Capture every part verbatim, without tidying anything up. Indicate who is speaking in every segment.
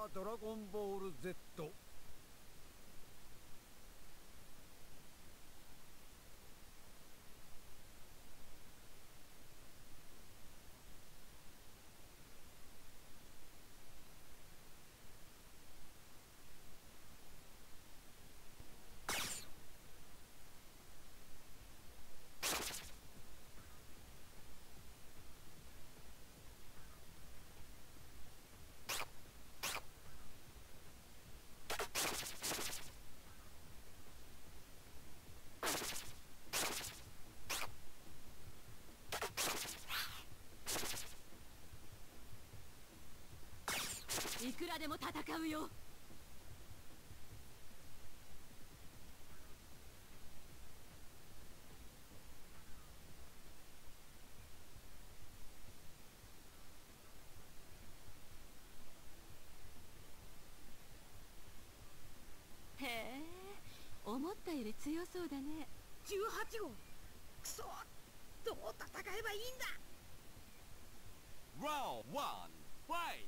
Speaker 1: ードラゴンボール ゼット。
Speaker 2: いくらでも戦うよ。へえ、思ったより強そうだね。
Speaker 3: じゅうはちごう。くそ、どう戦えばいいんだ。
Speaker 1: Round one, fight!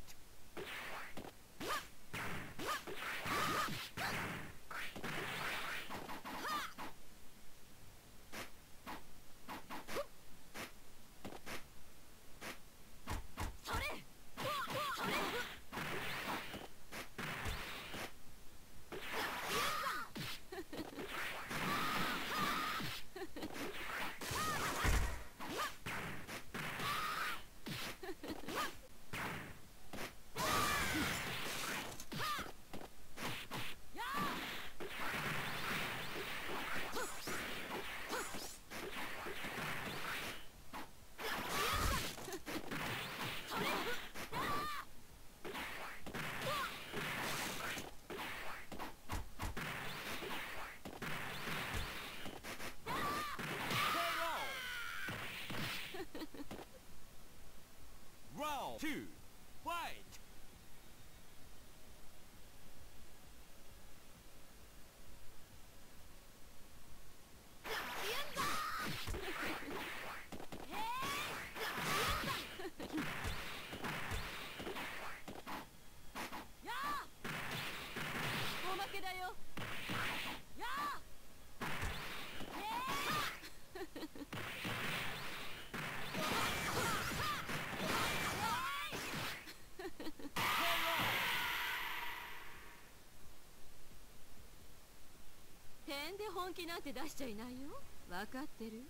Speaker 2: 点で本気なんて出しちゃいないよ。分かってる？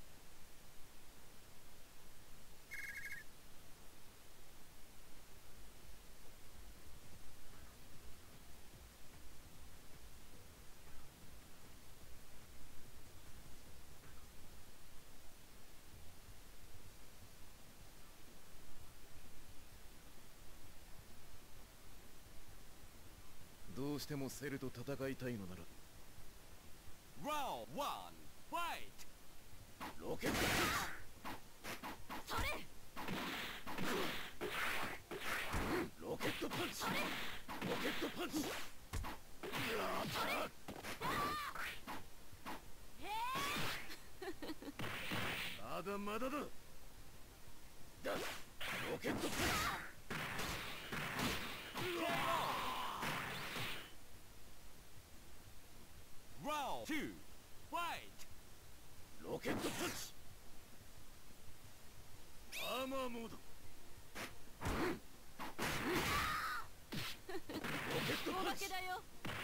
Speaker 4: どうしてもセルと戦いたいのなら
Speaker 1: Round one, fight!
Speaker 4: ロケット
Speaker 2: それ
Speaker 4: ロケットパンチロケットパンチまだまだだだロケットパンチ
Speaker 1: Round two, fight!
Speaker 4: ロケットパンチアーマーモードロケットパンチ
Speaker 2: おまけだよ。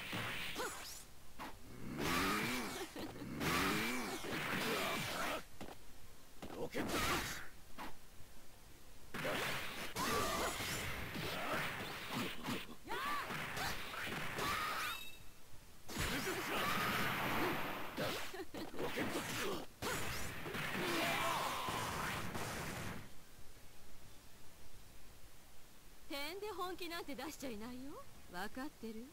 Speaker 4: ロケットパンチ
Speaker 2: 点で本気なんて出しちゃいないよ。分かってる？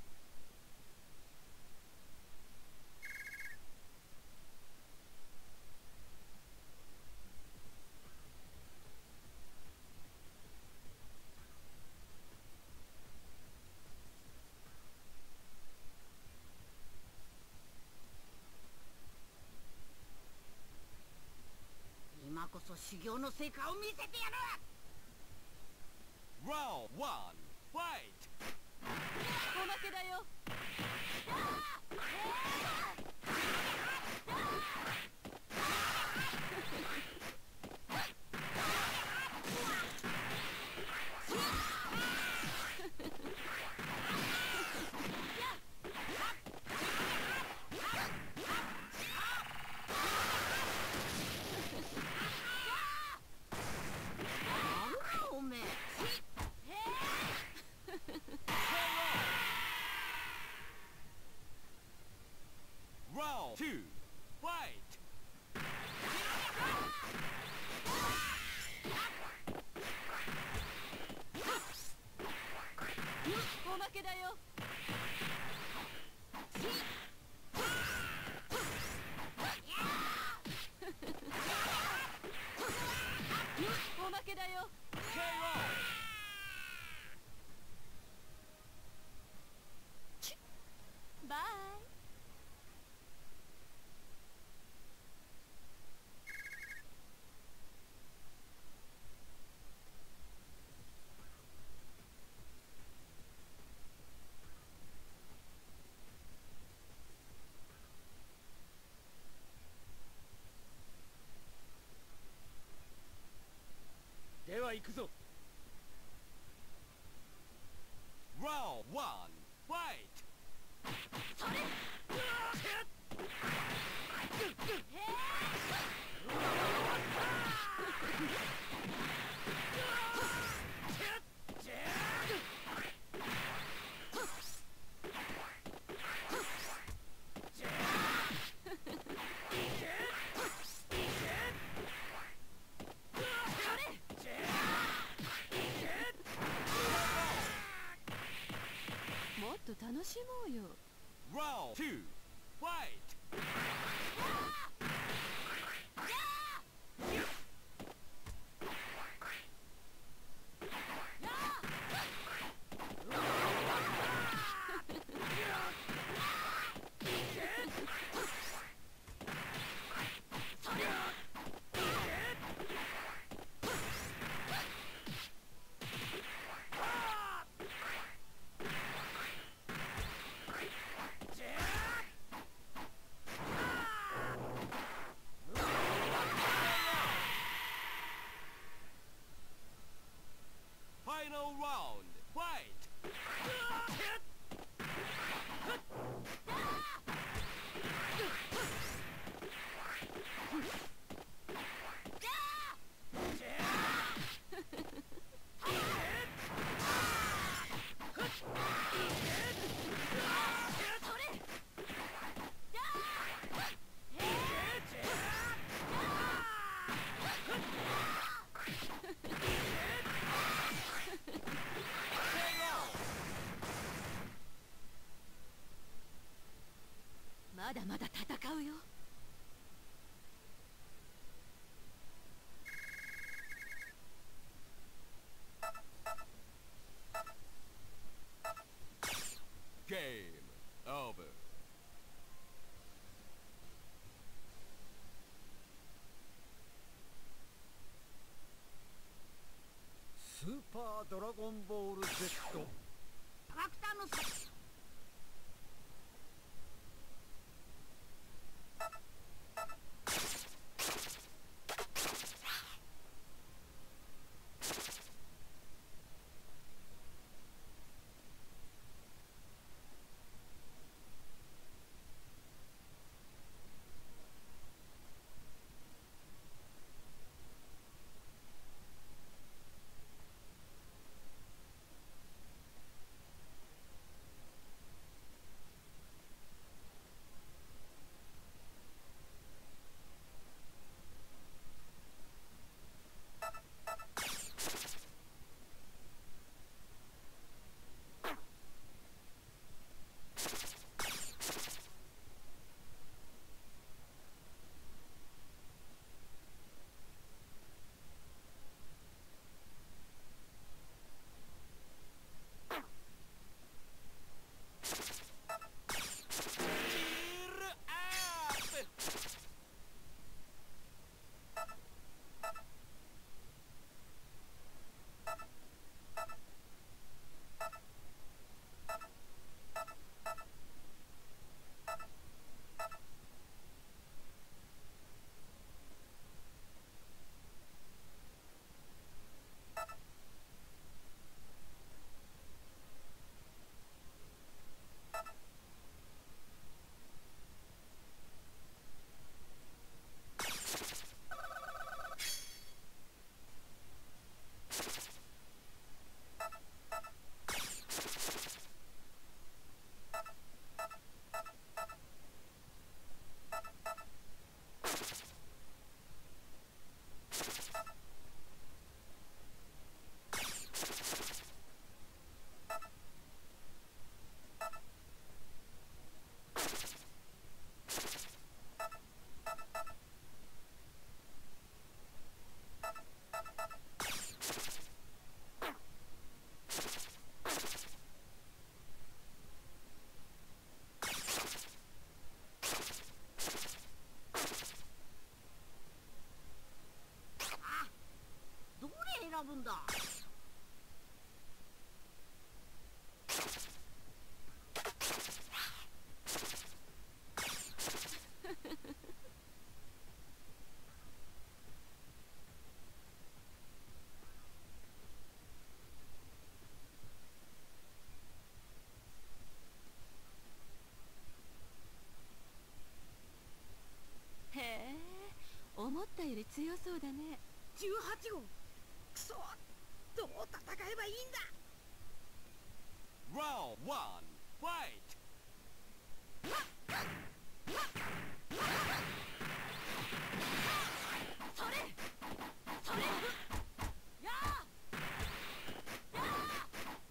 Speaker 3: 今こそ修行の成果を見せてやる。
Speaker 1: Round one, fight!
Speaker 2: おまけだよ。
Speaker 1: Round two, fight!
Speaker 2: おまけだよ。おまけだよ。
Speaker 1: ケー
Speaker 2: バイ。
Speaker 4: では行くぞ。
Speaker 1: Round one, fight!
Speaker 2: それ。もっと楽しもうよ。
Speaker 1: Round two, fight! まだまだ戦うよ。 Game over.
Speaker 5: スーパードラゴンボール Z。
Speaker 3: キャラクターのさんだ。
Speaker 2: へえ、思ったより強そうだね。
Speaker 3: じゅうはち号。くそ、どう戦えばいいんだ。
Speaker 1: Round one, fight!
Speaker 2: それそれやあやあ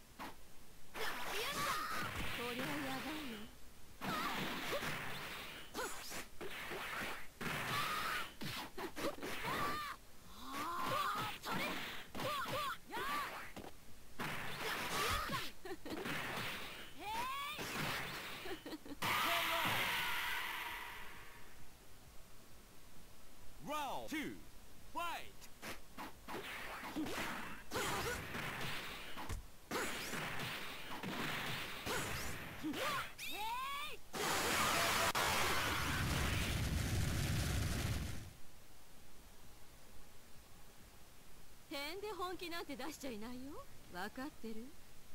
Speaker 2: こりゃやばいよ。
Speaker 1: Round two, fight!
Speaker 2: 点で本気なんて出しちゃいないよ。わかってる？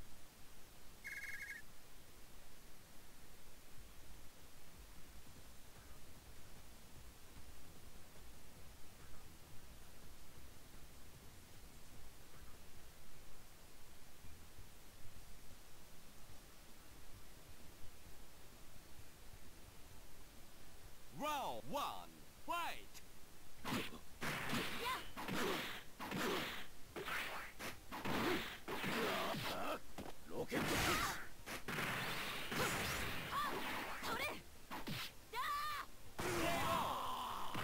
Speaker 1: Round one, fight!
Speaker 4: ロケットパンチ。
Speaker 2: それやあ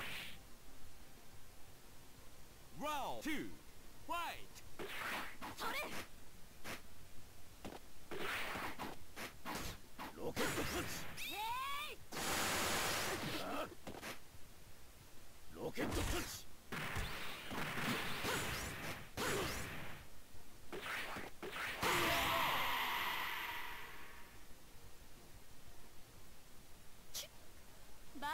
Speaker 1: Round two, fight!
Speaker 2: それ
Speaker 4: ロケットパンチ。
Speaker 2: へい
Speaker 4: ロケットパンチ。
Speaker 2: バイ。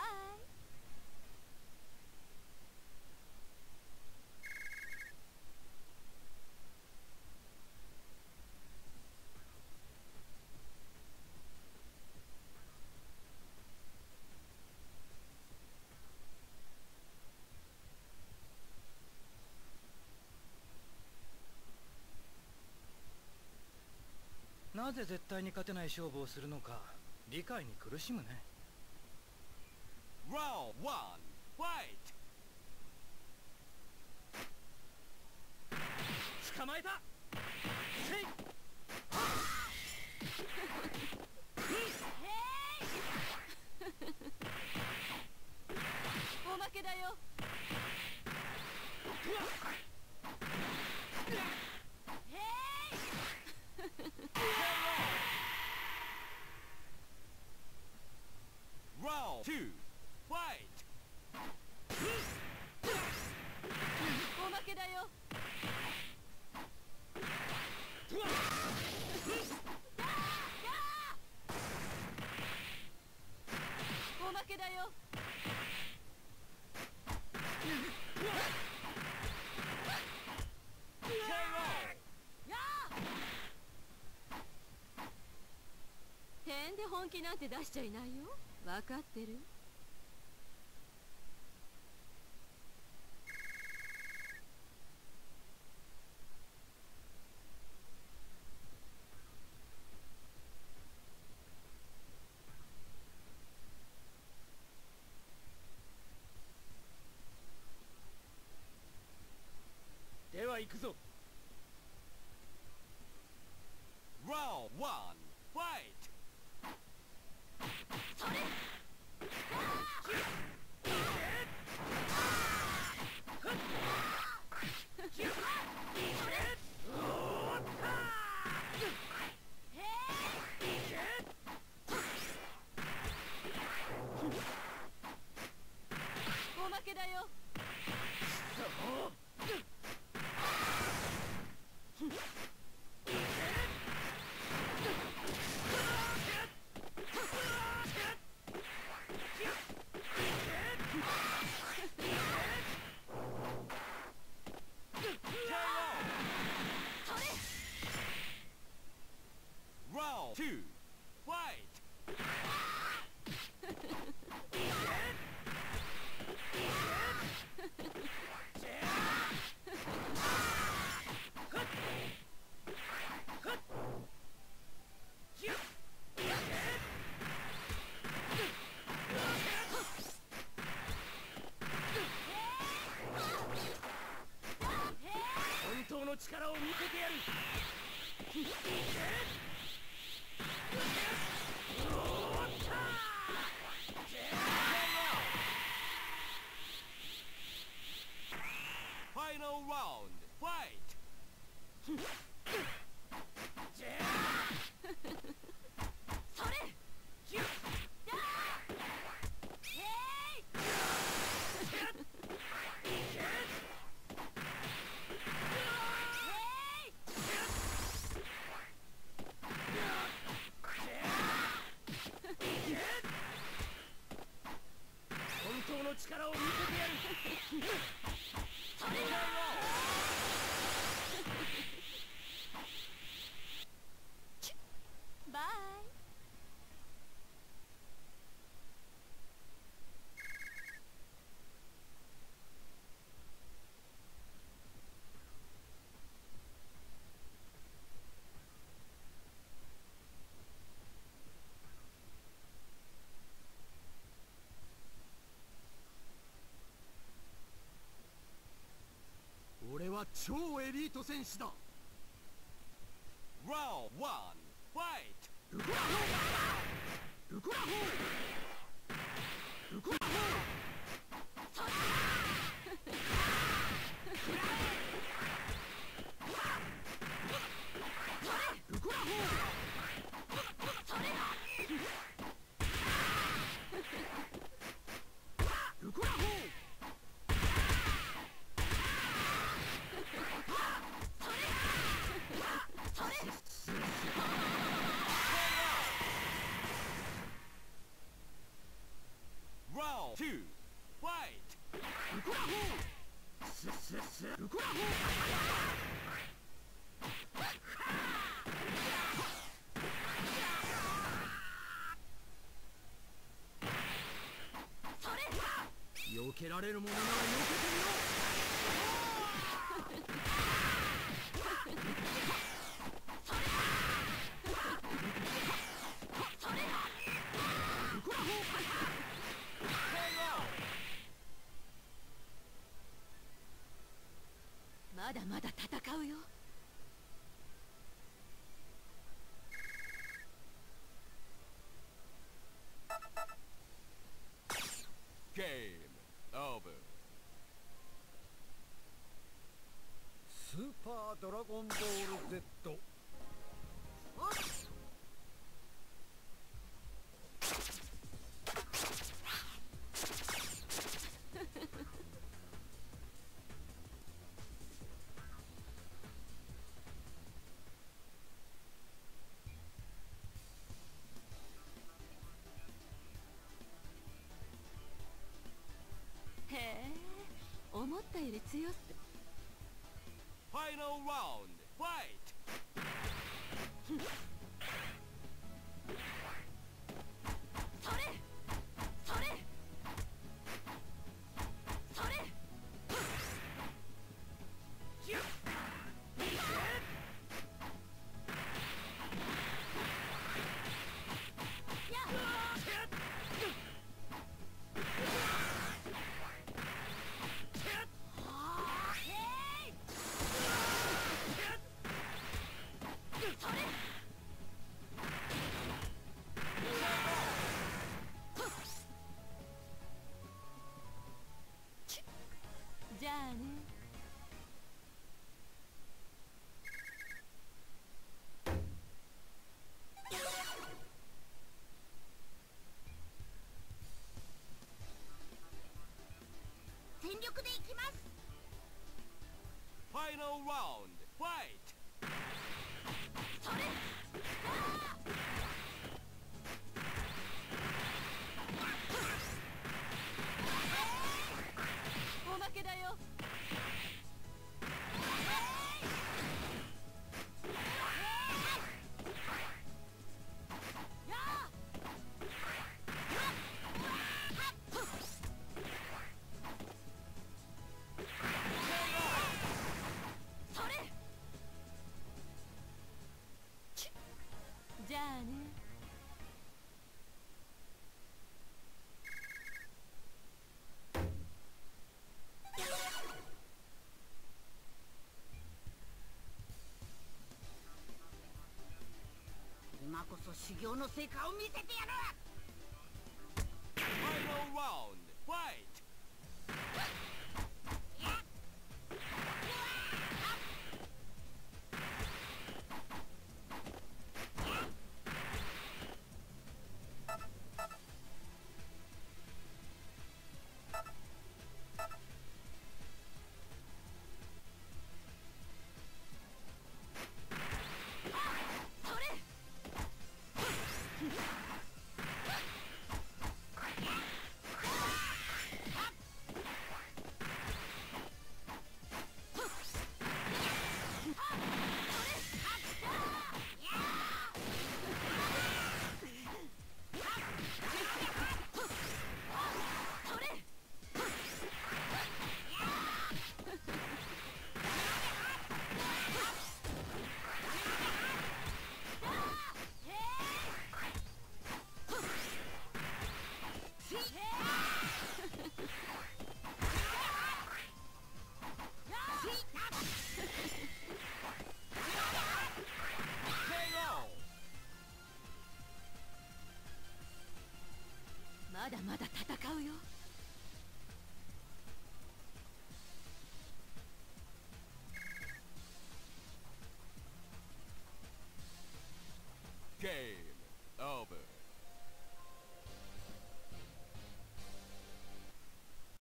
Speaker 5: なぜ絶対に勝てない勝負をするのか理解に苦しむね。
Speaker 1: Round one, fight!
Speaker 5: 捕まえた。せい
Speaker 2: おまけだよ。
Speaker 1: Round two, fight!
Speaker 2: おまけだよ。おまけだよ。やあ点で本気なんて出しちゃいないよ。わかってる？
Speaker 5: では行くぞ。
Speaker 1: Round one, fight!
Speaker 2: それおまけだよ。
Speaker 1: Final round, fight!
Speaker 2: それヒュッダーへい
Speaker 4: 本当の力を見せてやる。
Speaker 2: それだバイ
Speaker 4: 俺は超エリート戦士だ。
Speaker 1: Round one, fight!
Speaker 4: ルコラホールコラホールコラホ
Speaker 2: それ
Speaker 4: ールコラホ
Speaker 2: それだ
Speaker 4: ールコラホー
Speaker 2: それ
Speaker 1: Round two, fight!
Speaker 4: ルコラホースッスッスッルコラホー
Speaker 2: それ
Speaker 4: 避けられるものなら避けてみろ。ルコラホー
Speaker 2: まだまだ戦うよ
Speaker 1: Game over.
Speaker 4: スーパードラゴンボール Z。
Speaker 2: へえ思ったより強って
Speaker 1: Final round, fight!
Speaker 2: それそれそれヒュッやっじゃあね全力でいきます
Speaker 1: Final round, fight!
Speaker 2: それおまけだよそれ
Speaker 3: そ修行の成果を見せてやる。
Speaker 1: Final round.